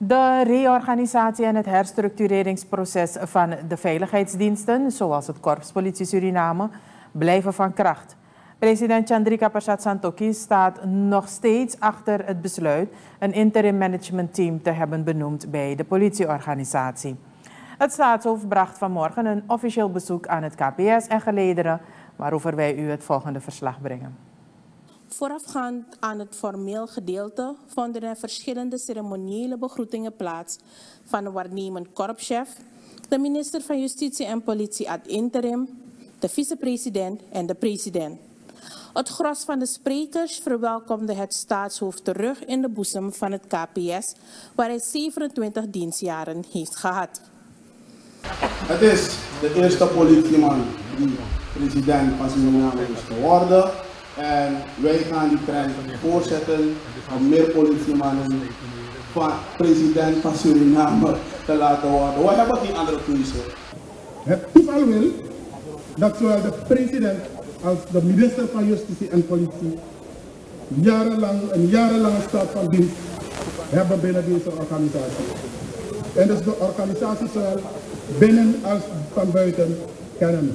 De reorganisatie en het herstructureringsproces van de veiligheidsdiensten, zoals het Korps Politie Suriname, blijven van kracht. President Chandrika Persat Santokhi staat nog steeds achter het besluit een interim managementteam te hebben benoemd bij de politieorganisatie. Het staatshoofd bracht vanmorgen een officieel bezoek aan het KPS en gelederen, waarover wij u het volgende verslag brengen. Voorafgaand aan het formeel gedeelte vonden er verschillende ceremoniële begroetingen plaats van de waarnemend korpschef, de minister van Justitie en Politie ad interim, de vicepresident en de president. Het gros van de sprekers verwelkomde het staatshoofd terug in de boezem van het KPS, waar hij 27 dienstjaren heeft gehad. Het is de eerste politieman die president van Suriname is geworden. En wij gaan die trend voortzetten om meer politiemannen van president van Suriname te laten worden. We hebben geen andere keuze. Het toeval wil dat zowel de president als de minister van Justitie en Politie een jarenlange staat van dienst hebben binnen deze organisatie. En dus de organisatie zowel binnen als van buiten kennen.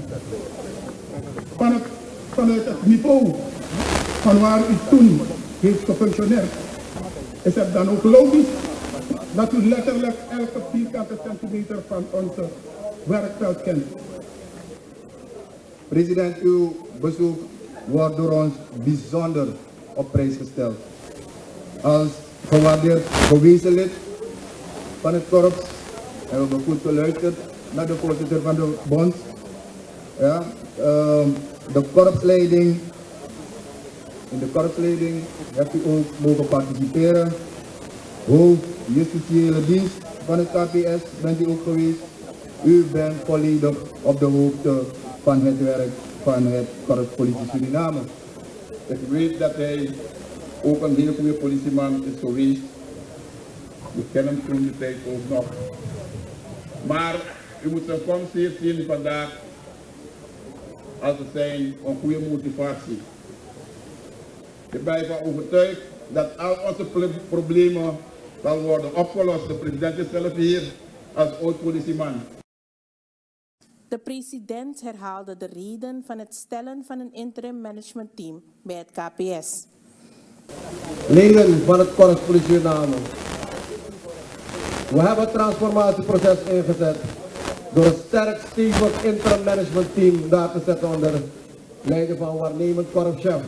Vanuit het niveau van waar u toen heeft gefunctioneerd, is het dan ook logisch dat u letterlijk elke vierkante centimeter van onze werkveld kent. President, uw bezoek wordt door ons bijzonder op prijs gesteld. Als gewaardeerd gewezen lid van het korps hebben we goed geluisterd naar de voorzitter van de bond. Ja, de korpsleiding. In de korpsleiding hebt u ook mogen participeren. Hoofd justitiële dienst van het KPS bent u ook geweest. U bent volledig op de hoogte van het werk van het Korps Politie Suriname. Ik weet dat hij ook een heel goede politieman is geweest. We kennen hem toen de tijd ook nog. Maar u moet zijn komst hier zien vandaag als het zijn een goede motivatie. Ik ben ervan overtuigd dat al onze problemen zal worden opgelost. De president is zelf hier als oud-politieman. De president herhaalde de reden van het stellen van een interim managementteam bij het KPS. Leden van het Korps Politie Suriname. We hebben het transformatieproces ingezet door een sterk stevig interim managementteam daar te zetten onder leiding van waarnemend korpschef.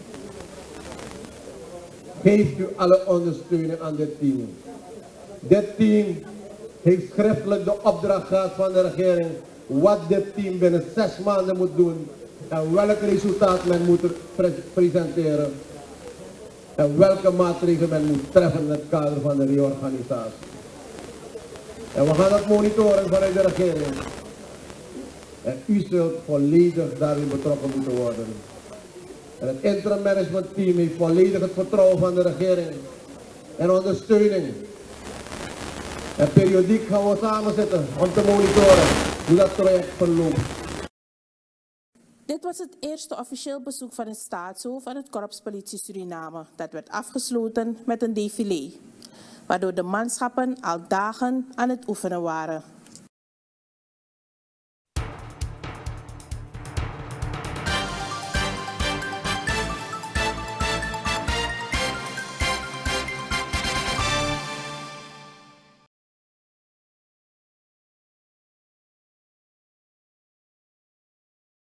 Geeft u alle ondersteuning aan dit team. Dit team heeft schriftelijk de opdracht gehad van de regering wat dit team binnen 6 maanden moet doen en welk resultaat men moet presenteren en welke maatregelen men moet treffen in het kader van de reorganisatie. En we gaan dat monitoren vanuit de regering. En u zult volledig daarin betrokken moeten worden. En het interim management team heeft volledig het vertrouwen van de regering en ondersteuning. En periodiek gaan we samen zitten om te monitoren hoe dat project verloopt. Dit was het eerste officieel bezoek van een staatshoofd aan het Korps Politie Suriname. Dat werd afgesloten met een défilé, waardoor de manschappen al dagen aan het oefenen waren.